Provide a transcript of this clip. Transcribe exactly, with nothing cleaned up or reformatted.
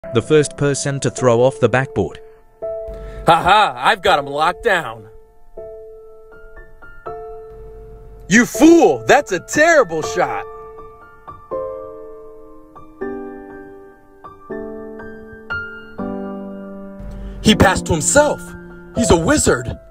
The first person to throw off the backboard. Haha, I've got him locked down. You fool! That's a terrible shot! He passed to himself. He's a wizard.